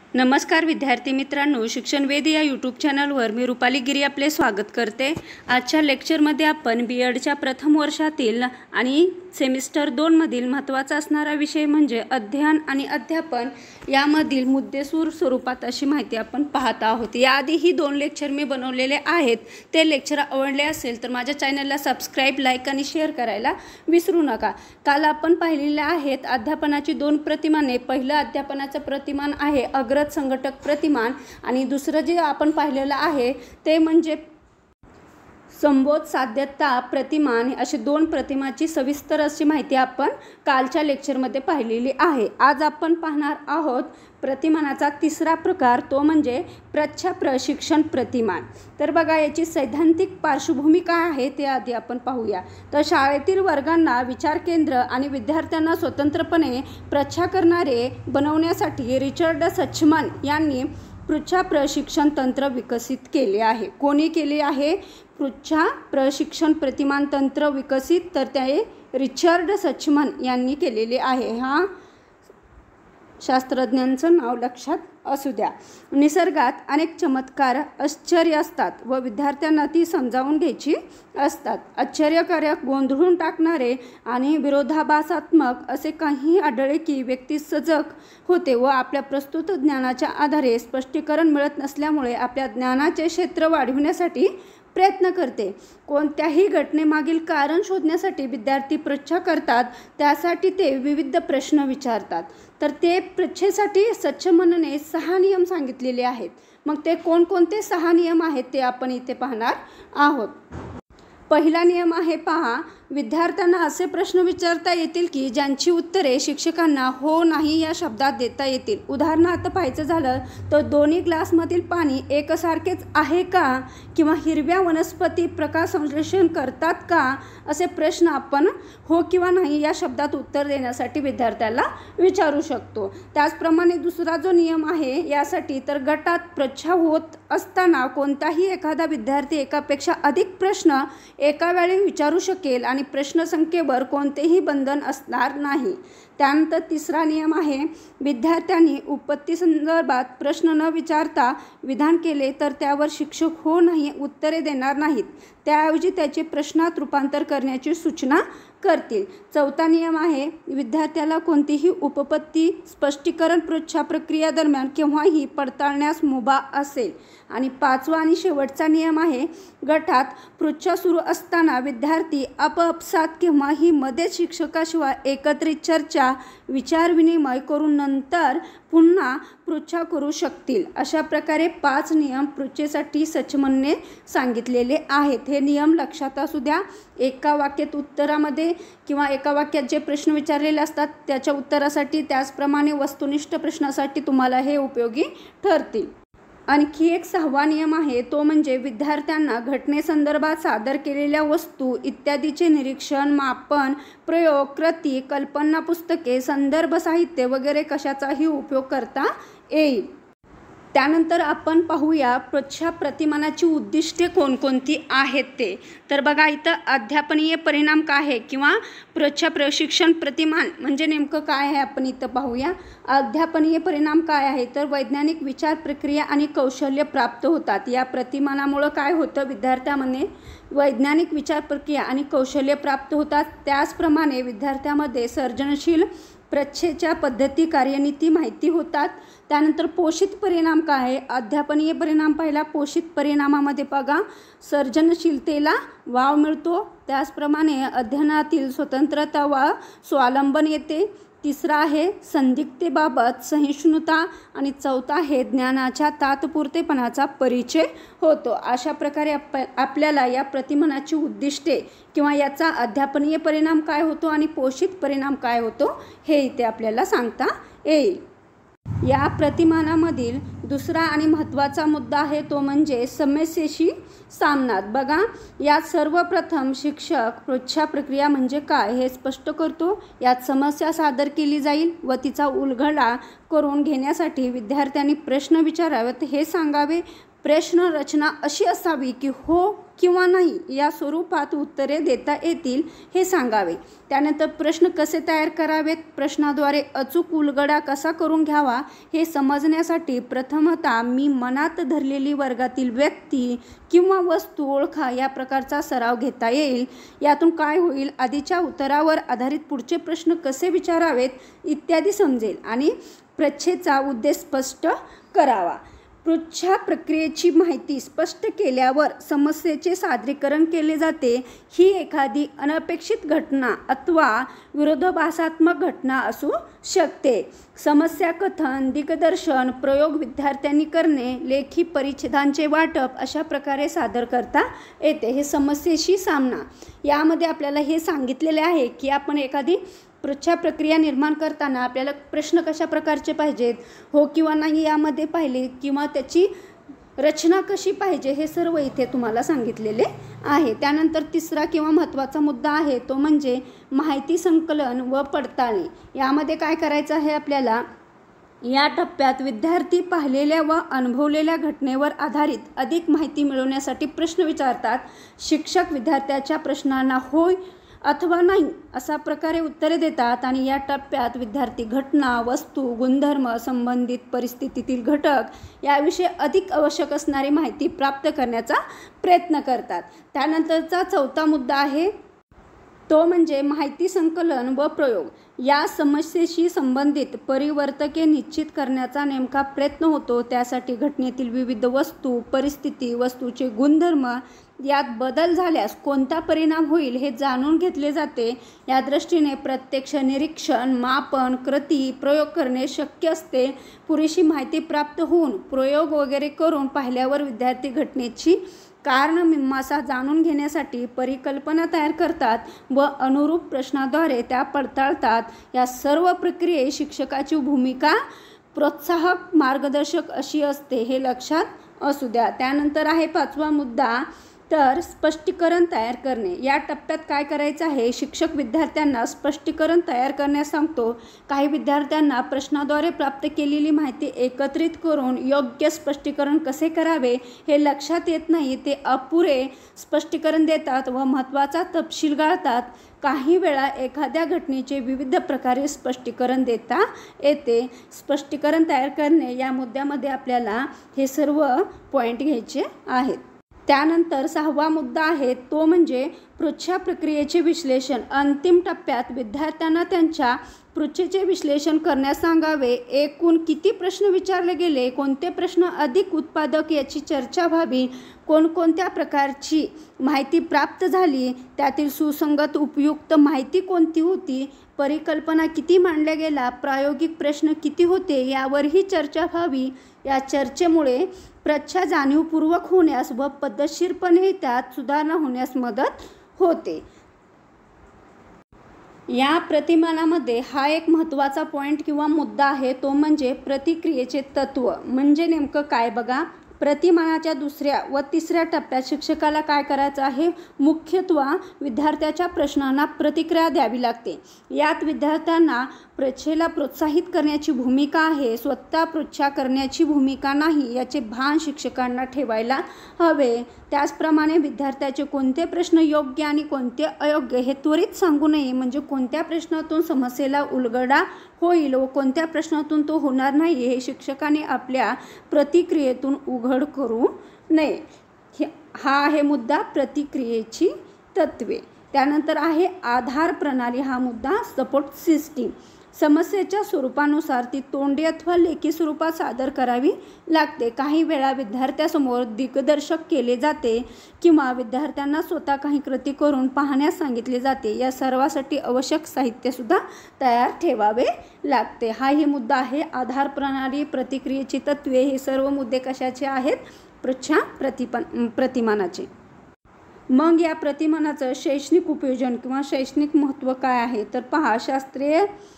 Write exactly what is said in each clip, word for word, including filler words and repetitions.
नमस्कार विद्यार्थी मित्रांनो, शिक्षण वेद या यूट्यूब चॅनलवर मी रुपाली गिरी आपले स्वागत करते। आजच्या लेक्चरमध्ये आपण बी एडच्या प्रथम वर्षातील आणि सेमिस्टर दोन मधील महत्त्वाचा असणारा विषय म्हणजे अध्ययन आणि अध्यापन यामधील मुद्देसूद स्वरूपात अशी माहिती आपण पाहत आहोत। याआधी ही दोन लेक्चर मी बनवलेले आहेत, ते लेक्चर आवडले असेल तर माझ्या चॅनलला सबस्क्राइब, लाईक आणि शेअर करायला विसरू नका। काल आपण पाहिलेले आहेत अध्यापनाची दोन प्रतिमाने। पहिलं अध्यापनाचं प्रतिमान आहे अग्रज संघटक प्रतिमान आणि दुसरं जे आपण पाहिलेलं आहे ते म्हणजे संबोध साध्यता प्रतिमान। अशी दोन प्रतिमाची सविस्तर अशी माहिती आपण कालच्या लेक्चरमध्ये पाहिलेली आहे। आज आपण पाहणार आहोत प्रतिमानाचा तिसरा प्रकार, तो म्हणजे प्रच्छा प्रशिक्षण प्रतिमान। तर बघा याची सैद्धांतिक पार्श्वभूमी काय आहे ते आधी आपण पाहूया। तर शाळेतील वर्गांना विचार केंद्र आणि विद्यार्थ्यांना स्वतंत्रपणे प्रच्छा करणारे बनवण्यासाठी रिचर्ड सचमन यांनी पृच्छा प्रशिक्षण तंत्र विकसित केले आहे। कोणी केले आहे पृच्छा प्रशिक्षण प्रतिमान तंत्र विकसित? तर ते रिचर्ड सचमन यांनी केलेले आहे। हा शास्त्रज्ञांचं नाव लक्षात असू द्या। निसर्गात अनेक चमत्कार आश्चर्य असतात व विद्यार्थ्यांना ती समजावून घ्यायची असतात। आश्चर्यकारक, गोंधळून टाकणारे आणि विरोधाभासात्मक असे काही आढळले की व्यक्ती सजग होते व आपल्या प्रस्तुत ज्ञानाच्या आधारे स्पष्टीकरण मिळत नसल्यामुळे आपल्या ज्ञानाचे क्षेत्र वाढविण्यासाठी प्रयत्न करते। कोणत्याही घटनेमागील कारण शोधण्यासाठी विद्यार्थी पृच्छा करतात, त्यासाठी ते विविध प्रश्न विचारतात। तर ते पृच्छेसाठी सचमनने सहा नियम सांगितलेले आहेत। मग ते कोणकोणते सहा नियम आहेत ते आपण इथे पाहणार आहोत। पहिला नियम आहे पहा, विद्यार्थ्यांना असे प्रश्न विचारता येतील की ज्यांची उत्तरे शिक्षकांना हो नाही या शब्दात देता येतील। उदाहरणार्थ पाहायचं झालं तर दोन्ही ग्लासमधील पाणी एकसारखेच आहे का, किंवा हिरव्या वनस्पती प्रकाश संश्लेषण करतात का, असे प्रश्न आपण हो किंवा नाही या शब्दात उत्तर देण्यासाठी विद्यार्थ्याला विचारू शकतो। त्याचप्रमाणे दुसरा जो नियम आहे यासाठी, तर गटात पृच्छा होत असताना कोणताही एखादा विद्यार्थी एकापेक्षा अधिक प्रश्न एका वेळी विचारू शकेल आणि प्रश्नसंख्येवर कोणतेही बंधन असणार नाही। त्यानंतर तिसरा नियम आहे, विद्यार्थ्यांनी उत्पत्ती संदर्भात प्रश्न न विचारता विधान केले तर त्यावर शिक्षक हो नाही उत्तरे देणार नाहीत, त्याऐवजी त्याचे प्रश्नात रूपांतर करण्याची सूचना करतील। चौथा नियम आहे, विद्यार्थ्याला कोणतीही उपपत्ती स्पष्टीकरण पृच्छा प्रक्रिया दरम्यान केव्हाही पडताळण्यास मुभा असेल। आणि पाचवा आणि शेवटचा नियम आहे, गटात पृच्छा सुरू असताना विद्यार्थी आपापसात केव्हाही मध्येच शिक्षकाशिवाय एकत्रित चर्चा विचारविनिमय करून नंतर पुन्हा पृच्छा करू शकतील। अशा प्रकारे पाच नियम पृच्छेसाठी सचमनने सांगितलेले आहेत। हे नियम लक्षात असू द्या। एका वाक्यात उत्तरामध्ये किंवा एका वाक्यात जे प्रश्न विचारलेले असतात त्याच्या उत्तरासाठी, त्याचप्रमाणे वस्तुनिष्ठ प्रश्नासाठी तुम्हाला हे उपयोगी ठरतील। आणखी एक सहावा नियम आहे, तो म्हणजे विद्यार्थ्यांना घटनेसंदर्भात सादर केलेल्या वस्तू इत्यादीचे निरीक्षण, मापन, प्रयोग, कृती, कल्पना, पुस्तके, संदर्भ साहित्य वगैरे कशाचाही उपयोग करता येईल। त्यानंतर आपण पाहूया पृच्छा प्रतिमानाची उद्दिष्टे कोणकोणती आहेत ते। तर बघा इथं अध्यापनीय परिणाम काय आहे किंवा पृच्छा प्रशिक्षण प्रतिमान म्हणजे नेमकं काय आहे आपण इथं पाहूया। अध्यापनीय परिणाम काय आहे, तर वैज्ञानिक विचार प्रक्रिया आणि कौशल्य प्राप्त होतात। या प्रतिमानामुळे काय होतं, विद्यार्थ्यामध्ये वैज्ञानिक विचार प्रक्रिया आणि कौशल्य प्राप्त होतात। त्याचप्रमाणे विद्यार्थ्यामध्ये सर्जनशील पृच्छेच्या पद्धती, कार्यनीती माहिती होतात। त्यानंतर पोषित परिणाम काय आहे, अध्यापनीय परिणाम पहिला। पोषित परिणामामध्ये बघा सर्जनशीलतेला वाव मिळतो, त्याचप्रमाणे अध्ययनातील स्वतंत्रता व स्वावलंबन येते। तिसरा आहे संदिग्धतेबाबत सहिष्णुता आणि चौथा आहे ज्ञानाच्या तात्पुरतेपणाचा परिचय होतो। अशा प्रकारे आप आपल्याला या प्रतिमानाची उद्दिष्टे किंवा याचा अध्यापनीय परिणाम काय होतो आणि पोषित परिणाम काय होतो हे इथे आपल्याला सांगता येईल। या प्रतिमानामधील दुसरा आणि महत्त्वाचा मुद्दा आहे तो म्हणजे समस्येशी सामना। बघा यात सर्वप्रथम शिक्षक पृच्छा प्रक्रिया म्हणजे काय हे स्पष्ट करतो। यात समस्या सादर केली जाईल व तिचा उलगडा करून घेण्यासाठी विद्यार्थ्यांनी प्रश्न विचारावेत हे सांगावे। प्रश्न रचना अशी असावी की हो किंवा नाही या स्वरूपात उत्तरे देता येतील हे सांगावे. त्यानंतर प्रश्न कसे तयार करावेत, प्रश्नाद्वारे अचूक उलगडा कसा करून घ्यावा हे समजण्यासाठी प्रथमतः मी मनात धरलेली वर्गातील व्यक्ती किंवा वस्तू ओळखा या प्रकारचा सराव घेता येईल. यातून काय होईल, आधीच्या उत्तरावर आधारित पुढचे प्रश्न कसे विचारावेत इत्यादी समजेल आणि परीक्षेचा उद्देश स्पष्ट करावा. पृच्छा प्रक्रियेची माहिती स्पष्ट केल्यावर समस्येचे सादरीकरण केले जाते. ही एखादी अनपेक्षित घटना अथवा विरोधाभासात्मक घटना असू शकते. समस्या कथन, दिग्दर्शन, प्रयोग विद्यार्थ्यांनी करणे, लेखी परिच्छेदांचे वाटप अशा प्रकारे सादर करता येते. हे समस्येशी सामना यामध्ये आपल्याला हे सांगितलेले आहे की आपण एखादी परीक्षा प्रक्रिया निर्माण करताना आपल्याला प्रश्न कशा प्रकारचे पाहिजेत, हो किंवा नाही यामध्ये पाहिले, किंवा त्याची रचना कशी पाहिजे हे सर्व इथे तुम्हाला सांगितलेले आहे. त्यानंतर तिसरा किंवा महत्त्वाचा मुद्दा आहे तो म्हणजे माहिती संकलन व पडताळणी. यामध्ये काय करायचं आहे आपल्याला, या टप्प्यात विद्यार्थी पाहिलेल्या व अनुभवलेल्या घटनेवर आधारित अधिक माहिती मिळवण्यासाठी प्रश्न विचारतात. शिक्षक विद्यार्थ्याच्या प्रश्नांना होय अथवा नाही अशा प्रकारे उत्तरे देतात आणि या टप्प्यात विद्यार्थी घटना, वस्तू, गुणधर्म, संबंधित परिस्थितीतील घटक याविषयी अधिक आवश्यक असणारी माहिती प्राप्त करण्याचा प्रयत्न करतात. त्यानंतरचा चौथा मुद्दा आहे तो म्हणजे माहिती संकलन व प्रयोग. या समस्येशी संबंधित परिवर्तके निश्चित करण्याचा नेमका प्रयत्न होतो. त्यासाठी घटनेतील विविध वस्तू, परिस्थिती, वस्तूचे गुणधर्म यात बदल झाल्यास कोणता परिणाम होईल हे जाणून घेतले जाते. या दृष्टीने प्रत्यक्ष निरीक्षण, मापन, कृती, प्रयोग करणे शक्य असते. पुरेशी माहिती प्राप्त होऊन प्रयोग वगैरे करून पाहिल्यावर विद्यार्थी घटनेची कारण मीमांसा जाणून घेण्यासाठी परिकल्पना तयार करतात व अनुरूप प्रश्नाद्वारे त्या पडताळतात. या सर्व प्रक्रियेत शिक्षकाची भूमिका प्रोत्साहक, मार्गदर्शक अशी असते, हे लक्षात असू द्या. त्यानंतर आहे पाचवा मुद्दा तर स्पष्टीकरण तयार करणे. या टप्प्यात काय करायचं आहे, शिक्षक विद्यार्थ्यांना स्पष्टीकरण तयार करण्यास सांगतो. काही विद्यार्थ्यांना प्रश्नाद्वारे प्राप्त केलेली माहिती एकत्रित करून योग्य स्पष्टीकरण कसे करावे हे लक्षात येत नाही. ते अपुरे स्पष्टीकरण देतात व महत्त्वाचा तपशील गाळतात. काही वेळा एखाद्या घटनेचे विविध प्रकारे स्पष्टीकरण देता येते. स्पष्टीकरण तयार करणे या मुद्द्यामध्ये आपल्याला हे सर्व पॉईंट घ्यायचे आहेत. त्यानंतर सहावा मुद्दा आहे तो म्हणजे परीक्षा प्रक्रियेचे विश्लेषण. अंतिम टप्प्यात विद्यार्थ्यांना त्यांच्या परीक्षेचे विश्लेषण करण्यास सांगावे. एकूण किती प्रश्न विचारले गेले, कोणते प्रश्न अधिक उत्पादक याची चर्चा व्हावी, कोणकोणत्या प्रकारची माहिती प्राप्त झाली, त्यातील सुसंगत उपयुक्त माहिती कोणती होती, परिकल्पना किती मांडल्या गेला, प्रायोगिक प्रश्न किती होते यावरही चर्चा व्हावी. या चर्चेमुळे परीक्षा जाणीवपूर्वक होण्यास व पद्धतशीरपणे त्यात सुधारणा होण्यास मदत होते. या प्रतिमानामध्ये हा एक महत्त्वाचा पॉईंट किंवा मुद्दा आहे तो म्हणजे प्रतिक्रियेचे तत्व. म्हणजे नेमकं काय बघा, प्रतिमानाच्या दुसऱ्या व तिसऱ्या टप्प्यात शिक्षकाला काय करायचं आहे, मुख्यत्वे विद्यार्थ्याच्या प्रश्नांना प्रतिक्रिया द्यावी लागते. यात विद्यार्थ्यांना परीक्षेला प्रोत्साहित करण्याची भूमिका आहे, स्वतः परीक्षा करण्याची भूमिका नाही याचे भान शिक्षकांना ठेवायला हवे. त्याचप्रमाणे विद्यार्थ्याचे कोणते प्रश्न योग्य आणि कोणते अयोग्य हे त्वरित सांगू नये. म्हणजे कोणत्या प्रश्नातून समस्येला उलगडा होईल व कोणत्या प्रश्नातून तो होणार नाही हे शिक्षकाने आपल्या प्रतिक्रियेतून उघड करू नये. हा आहे मुद्दा प्रतिक्रियेची तत्वे. त्यानंतर आहे आधार प्रणाली. हा मुद्दा सपोर्ट सिस्टीम. समस्येच्या स्वरूपानुसार ती तोंडी अथवा लेखी स्वरूपात सादर करावी लागते. काही वेळा विद्यार्थ्यासमोर दिग्दर्शक केले जाते किंवा विद्यार्थ्यांना स्वतः काही कृती करून पाहण्यास सांगितले जाते. या सर्वासाठी आवश्यक साहित्यसुद्धा तयार ठेवावे लागते. हा ही मुद्दा आहे आधार प्रणाली, प्रतिक्रियेची तत्वे. हे सर्व मुद्दे कशाचे आहेत, परीक्षा प्रतिपन प्रतिमानाचे. मग या प्रतिमानाचं शैक्षणिक उपयोजन किंवा शैक्षणिक महत्त्व काय आहे तर पहा, शास्त्रीय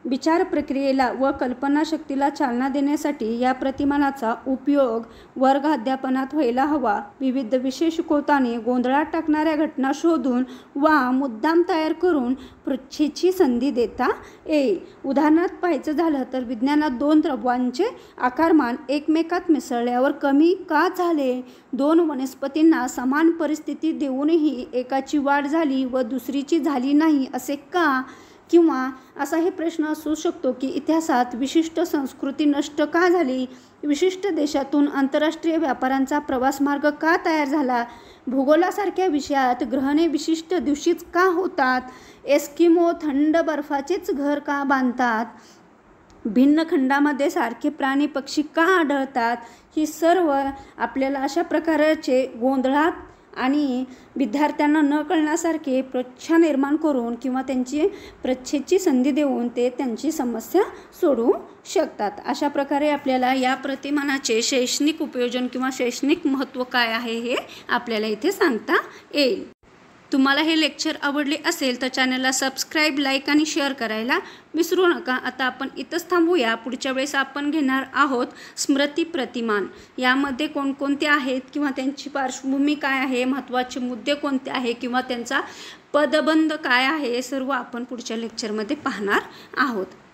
विचार प्रक्रियेला व कल्पनाशक्तीला चालना देण्यासाठी या प्रतिमानाचा उपयोग वर्ग अध्यापनात व्हायला हवा. विविध विषय शिकवताना गोंधळात टाकणाऱ्या घटना शोधून वा मुद्दाम तयार करून परीक्षेची संधी देता येईल. उदाहरणार्थ पाहायचं झालं तर विज्ञानात दोन द्रव्यांचे आकारमान एकमेकात मिसळल्यावर कमी का झाले? दोन वनस्पतींना समान परिस्थिती देऊनही एकाची वाढ झाली व दुसरीची झाली नाही असे का? किंवा असा हे प्रश्न असू शकतो की इतिहासात विशिष्ट संस्कृती नष्ट का झाली? विशिष्ट देशातून आंतरराष्ट्रीय व्यापारांचा प्रवासमार्ग का तयार झाला? भूगोलासारख्या विषयात ग्रहणे विशिष्ट दिवशीच का होतात? एस्किमो थंड बर्फाचेच घर का बांधतात? भिन्न खंडामध्ये सारखे प्राणी पक्षी का आढळतात? ही सर्व आपल्याला अशा प्रकारचे गोंधळात आणि विद्यार्थ्यांना न कळण्यासारखे प्रश्न निर्माण करून किंवा त्यांची परीक्षेची संधी देऊन ते त्यांची समस्या सोडवू शकतात. अशा प्रकारे आपल्याला या प्रतिमानाचे शैक्षणिक उपयोजन किंवा शैक्षणिक महत्त्व काय आहे हे आपल्याला इथे सांगता येईल. तुम्हाला हे लेक्चर आवडले असेल तर चॅनलला सबस्क्राईब, लाईक आणि शेअर करायला विसरू नका. आता आपण इथंच थांबूया. पुढच्या वेळेस आपण घेणार आहोत स्मृती प्रतिमान. यामध्ये कोणकोणते आहेत किंवा त्यांची पार्श्वभूमी काय आहे, महत्त्वाचे मुद्दे कोणते आहे किंवा त्यांचा पदबंध काय आहे, हे सर्व आपण पुढच्या लेक्चरमध्ये पाहणार आहोत.